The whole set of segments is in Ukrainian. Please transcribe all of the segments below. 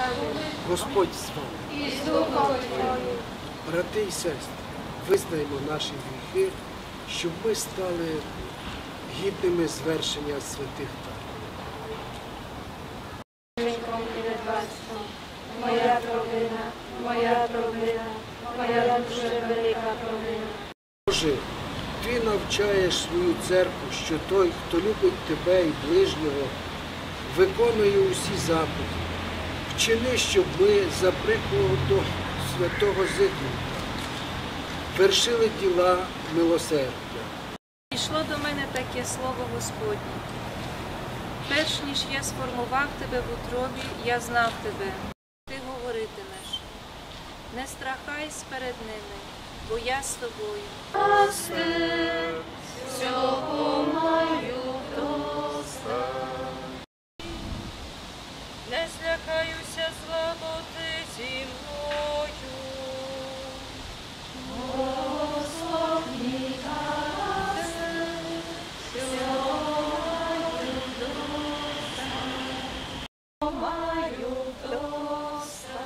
Господь з вами. І з Духом Твоїм. Брати і сестри, визнаємо наші гріхи, щоб ми стали гідними звершення святих тайн. Моя провина, моя провина, моя дуже велика провина. Боже, Ти навчаєш свою церкву, що той, хто любить Тебе і ближнього, виконує усі заповіді. Вчини, щоб ми, за прикладом святого Зигмунда, вершили діла милосердя. Прийшло до мене таке слово Господнє. Перш ніж я сформував тебе в утробі, я знав тебе. Ти говоритимеш. Не страхайся перед ними, бо я з тобою. Всього маю вдосталь. Не злякаюся зла, бо ти зі мною. Господній даси, всього маю вдосталь.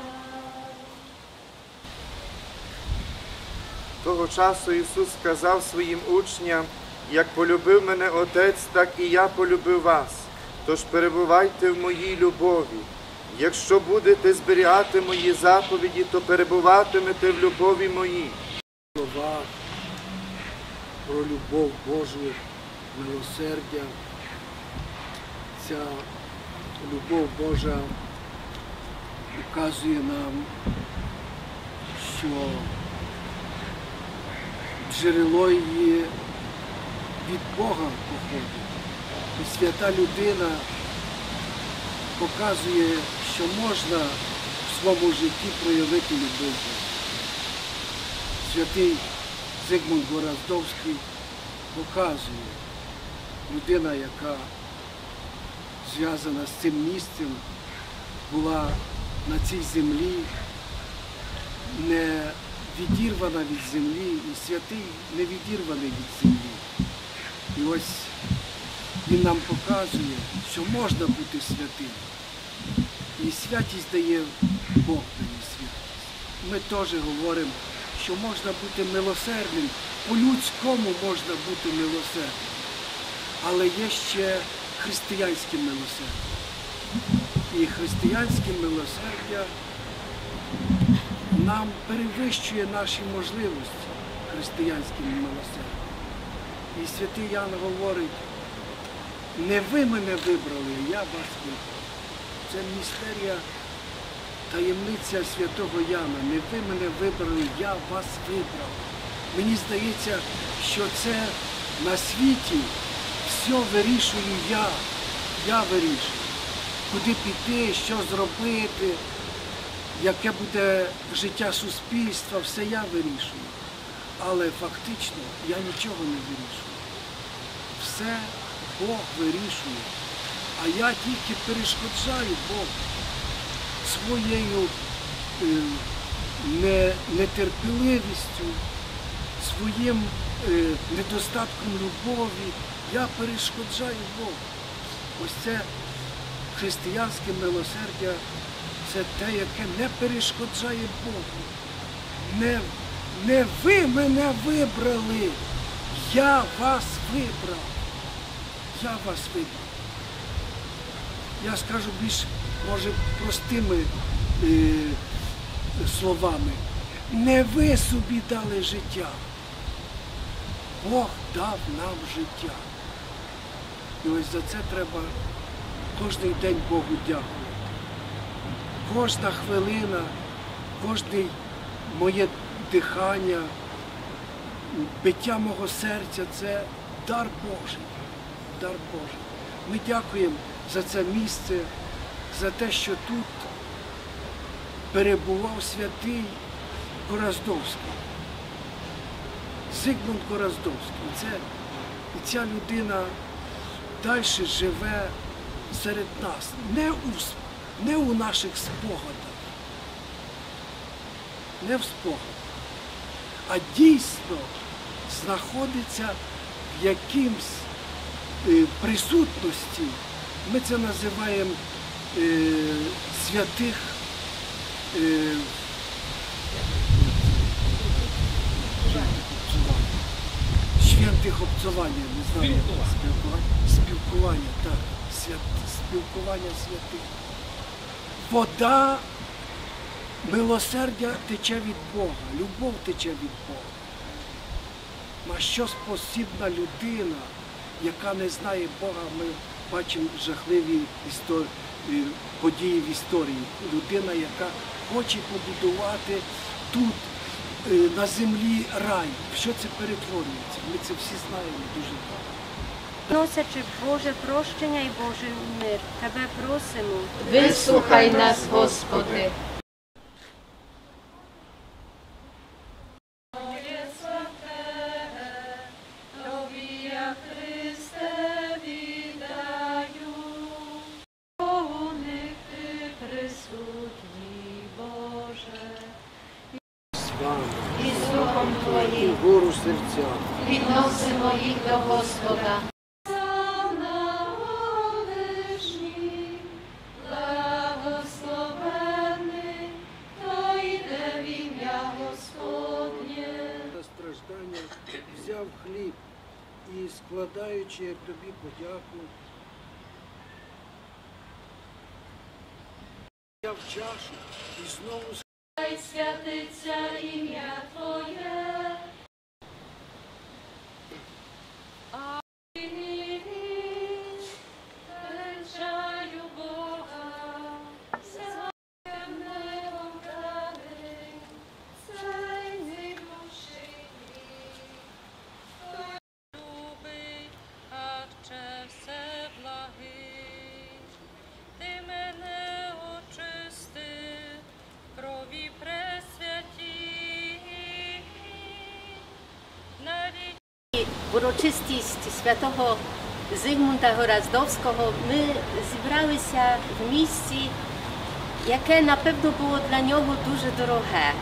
Того часу Ісус сказав своїм учням: «Як полюбив мене Отець, так і я полюбив вас. Тож перебувайте в моїй любові. Якщо будете зберігати мої заповіді, то перебуватимете в любові моїй». Слова про любов Божу, милосердя. Ця любов Божа указує нам, що джерело її від Бога походить. І свята людина показує, що можна в своєму житті проявити любов Божу. Святий Зигмунд Гораздовський показує, людина, яка зв'язана з цим місцем, була на цій землі, не відірвана від землі, і святий не відірваний від землі. І ось він нам показує, що можна бути святим. І святість дає Бог, дає святість. Ми теж говоримо, що можна бути милосердним, по-людському можна бути милосердним. Але є ще християнське милосердя. І християнське милосердя нам перевищує наші можливості християнським милосердям. І святий Ян говорить: не ви мене вибрали, а я вас вибрав. Це містерія, таємниця святого Яна. Не ви мене вибрали, я вас вибрав. Мені здається, що це на світі все вирішую я. Я вирішую, куди піти, що зробити, яке буде життя суспільства, все я вирішую. Але фактично я нічого не вирішую. Все Бог вирішує. А я тільки перешкоджаю Богу своєю нетерпеливістю, своїм недостатком любові. Я перешкоджаю Богу. Ось це християнське милосердя, це те, яке не перешкоджає Богу. Не ви мене вибрали, я вас вибрав. Я вас вибрав. Я скажу більш, може, простими словами. Не ви собі дали життя. Бог дав нам життя. І ось за це треба кожен день Богу дякувати. Кожна хвилина, кожне моє дихання, биття мого серця – це дар Божий. Дар Божий. Ми дякуємо за це місце, за те, що тут перебував святий Гораздовський. Зигмунд Гораздовський. І ця людина далі живе серед нас, не у наших спогадах, не в спогадах, а дійсно знаходиться в якимсь присутності. Ми це називаємо святих Świętych obcowania, не знаю, спілкування, так, спілкування святих. Вода милосердя тече від Бога, любов тече від Бога. На що спосібна людина, яка не знає Бога, ми бачимо жахливі події в історії. Людина, яка хоче побудувати тут, на землі рай. Що це перетворюється? Ми це всі знаємо дуже добре. Носячи Боже прощення і Божий мир, Тебе просимо. Вислухай нас, Господи. І з Духом Твоїм Гору серця. Підносимо їх до Господа. На страждання взяв хліб і, складаючи як тобі подяку, взяв чашу і знову Святиться ім'я Твоє. Величаю Бога, своєм небом даний, цей небуший, той любий, а ще все благий. Ти мене очисти, крові пресвяті, навіть урочистість святого Зигмунда Гораздовського ми зібралися в місці, яке, напевно, було для нього дуже дороге.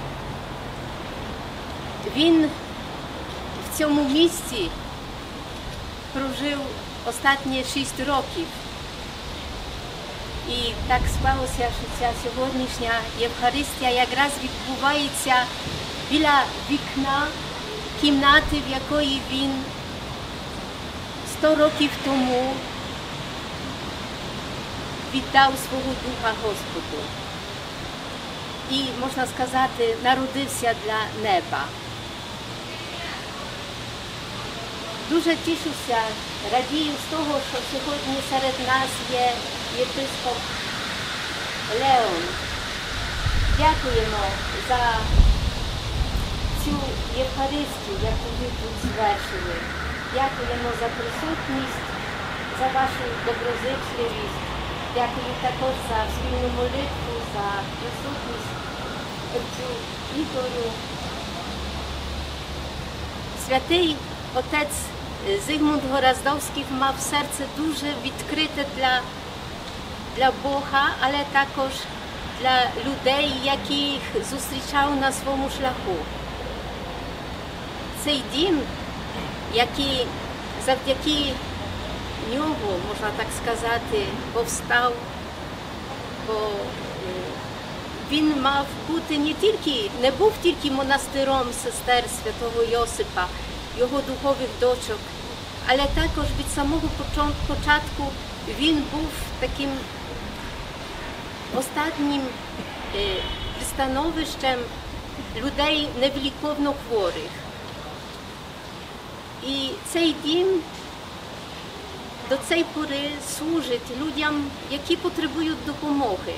Він в цьому місці прожив останні 6 років. І так склалося, що ця сьогоднішня Євхаристія якраз відбувається біля вікна кімнати, в якої він 100 років тому віддав свого духа Господу. І, можна сказати, народився для неба. Дуже тішуся, радію з того, що сьогодні серед нас є єпископ Леон. Дякуємо за цю Євхаристію, яку ви тут звершили. Дякуємо за присутність, за вашу доброзичливість. Дякую також за спільну молитву, за присутність отцю Ігорю. Святий отець Зигмунд Гораздовський мав серце дуже відкрите для Бога, але також для людей, яких зустрічав на своєму шляху. Цей дім, який завдяки нього, можна так сказати, повстав, бо він мав бути не був тільки монастиром сестер святого Йосипа, його духових дочок, але також від самого початку він був таким останнім пристановищем людей невиліковно хворих. І цей дім до цієї пори служить людям, які потребують допомоги.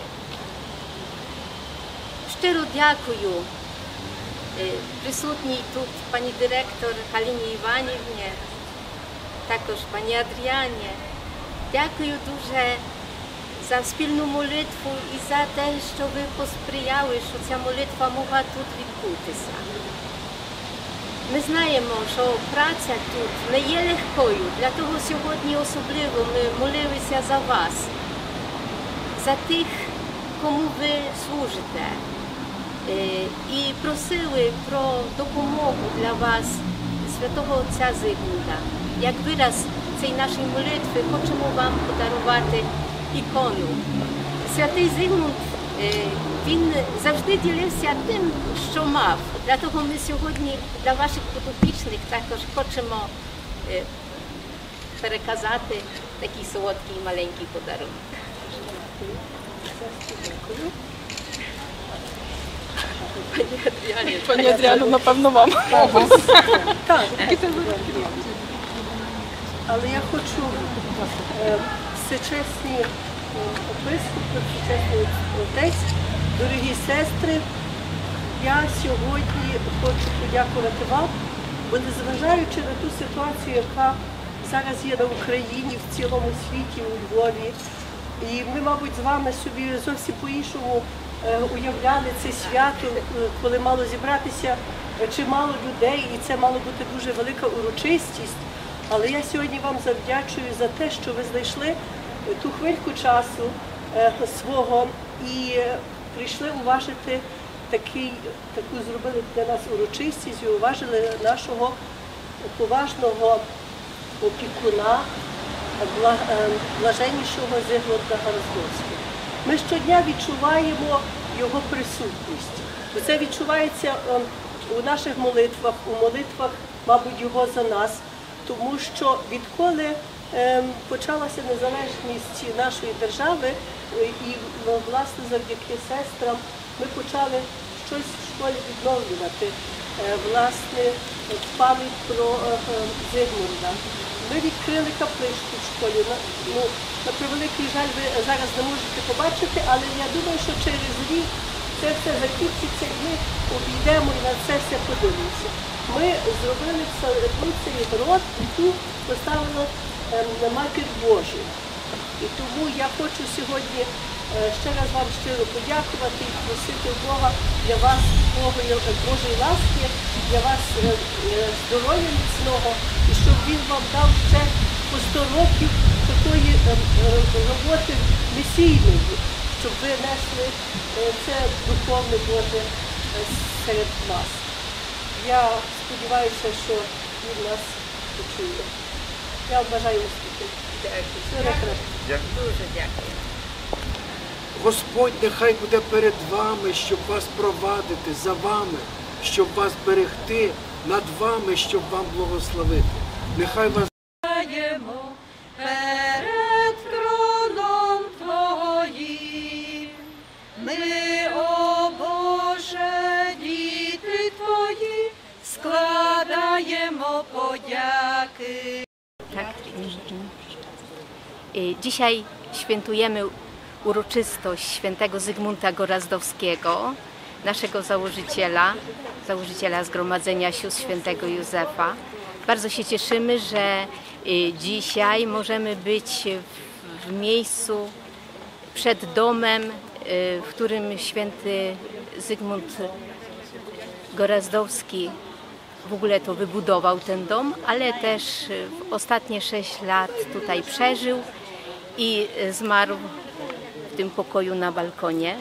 Щиро дякую присутній тут пані директор Галині Іванівні, також пані Адріані. Дякую дуже за спільну молитву і за те, що ви посприяли, що ця молитва могла тут відбутися. Ми знаємо, що праця тут не є легкою, для того сьогодні особливо ми молилися за вас, за тих, кому ви служите, і просили про допомогу для вас святого отця Зигмунда. Як вираз цієї нашої молитви хочемо вам подарувати ікону. Святий Зигмунд, він завжди ділився тим, що мав. Для того ми сьогодні для ваших підопічних також хочемо переказати такий солодкий маленький подарунок. Пані Адріано, напевно, вам. Так, але я хочу всечесні епископи, всечесний отець, дорогі сестри, я сьогодні хочу подякувати вам, бо незважаючи на ту ситуацію, яка зараз є на Україні, в цілому світі, у Львові, і ми, мабуть, з вами собі зовсім по-іншому уявляли це свято, коли мало зібратися чимало людей, і це мало бути дуже велика урочистість. Але я сьогодні вам завдячую за те, що ви знайшли ту хвильку часу свого і прийшли уважити таку зробили для нас урочистість і уважили нашого поважного опікуна, блаженнішого Зигмунта Гораздовського. Ми щодня відчуваємо його присутність. Це відчувається у наших молитвах, у молитвах, мабуть, його за нас, тому що відколи почалася незалежність нашої держави, і, власне, завдяки сестрам ми почали щось в школі відновлювати, власне, пам'ять про Зигмунда. Ми відкрили капличку в школі. На превеликий жаль, ви зараз не можете побачити, але я думаю, що через рік це все закінчиться і ми обійдемо і на це все подивимося. Ми зробили цей грот і тут поставили Матір Божу. І тому я хочу сьогодні ще раз вам щиро подякувати і просити Бога для вас Божої ласки, для вас здоров'я міцного, і щоб Він вам дав ще по 100 років такої роботи місійної, щоб ви несли це духовне Боже серед нас. Я сподіваюся, що Він нас почує. Я вам бажаю успіхів. Дуже дякую. Господь нехай буде перед вами, щоб вас провадити, за вами, щоб вас берегти, над вами, щоб вам благословити. Нехай вас перед троном Твоїм. Ми, о Боже, діти Твої, складаємо подяки. Tak. Dzisiaj świętujemy uroczystość świętego Zygmunta Gorazdowskiego, naszego założyciela Zgromadzenia Sióstr Świętego Józefa. Bardzo się cieszymy, że dzisiaj możemy być w miejscu przed domem, w którym święty Zygmunt Gorazdowski w ogóle to wybudował ten dom, ale też w ostatnie 6 lat tutaj przeżył i zmarł w tym pokoju na balkonie.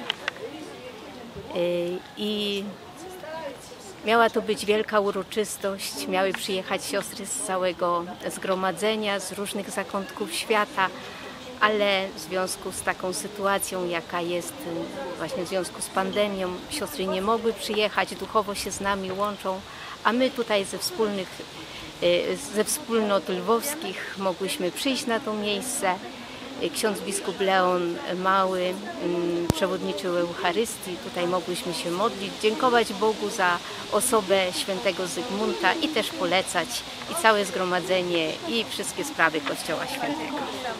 I miała to być wielka uroczystość, miały przyjechać siostry z całego zgromadzenia, z różnych zakątków świata, ale w związku z taką sytuacją, jaka jest właśnie w związku z pandemią, siostry nie mogły przyjechać, duchowo się z nami łączą, a my tutaj ze wspólnot lwowskich mogłyśmy przyjść na to miejsce. Ksiądz biskup Leon Mały przewodniczył Eucharystii, tutaj mogłyśmy się modlić, dziękować Bogu za osobę świętego Zygmunta i też polecać i całe zgromadzenie i wszystkie sprawy Kościoła Świętego.